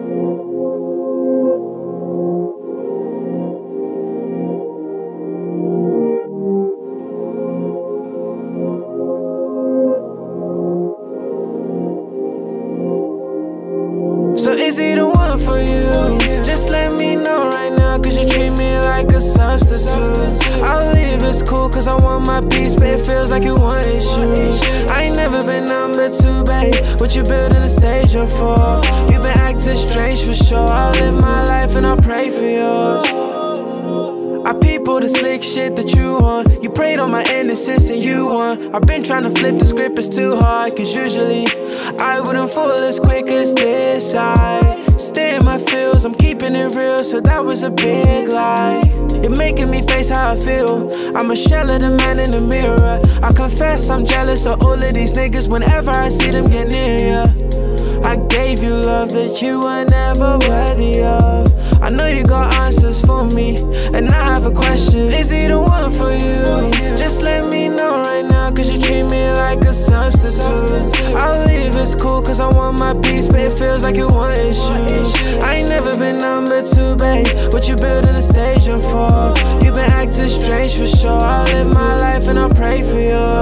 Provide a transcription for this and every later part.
So is he the one for you? Just let me know right now, cause you treat me like a substitute. I'll leave, it's cool, cause I want my peace, but it feels like you want issues. I ain't never been number two, babe. What you building a stage for? You been acting strange for sure. I'll live my life and I'll pray for yours. I peep all the slick shit that you want. You preyed on my innocence and you won. I've been trying to flip the script, it's too hard, cause usually I wouldn't fall as quick as this. I stay in my feels, I'm keeping it real, so that was a big lie. You're making me face how I feel. I'm a shell of the man in the mirror. I confess I'm jealous of all of these niggas whenever I see them get near ya. I gave you love that you were never worthy of. I know you got answers for me, and I have a question. Is he the one for you? Just let me know right now, cause you treat me like a substitute. I'll leave, it's cool, cause I want my peace, but it feels like you want issues. I ain't never been number two, babe. What you building a stage for? You been acting strange for sure. I'll live my life and I'll pray for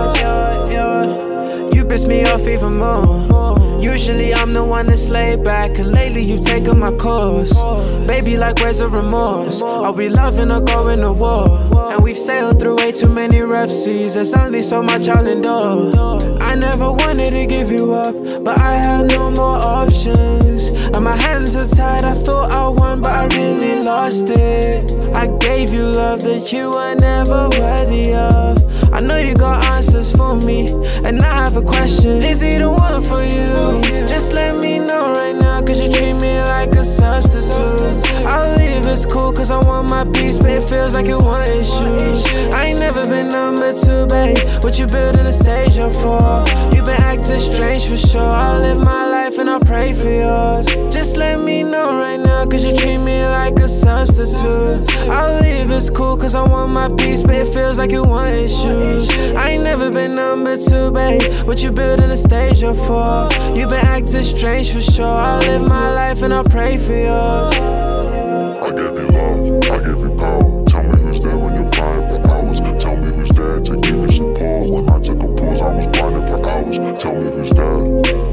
you. You piss me off even more. Usually I'm the one that's laid back, and lately you've taken my course. Baby, like where's the remorse? Are we loving or going to war? And we've sailed through way too many rough seas. There's only so much I'll endure. I never wanted to give you up, but I had no more options. And my hands are tied, I thought I won, but I really lost it. I gave you love that you were never worthy of. I know you got answers for me, and I have a question. Is he the one for you? Just let me know right now, cause you treat me like a substitute. I'll leave, it's cool, cause I want my peace, but it feels like you want issues. I ain't never been number two, babe. What you building a stage for? You been acting strange for sure. I'll live my life and I'll pray for yours. Just let me know right now, cause you treat me like a substitute. I'll leave, it's cool, cause I want my peace, but it feels like you want issues. I ain't never been number two, babe. What you building a stage for? You been acting strange for sure. I'll live my life and I'll pray for yours. I gave you love, I gave you power. Tell me who's there when you're crying for hours. Tell me who's there to give you support. When I took a pause, I was blinded for hours. Tell me who's there.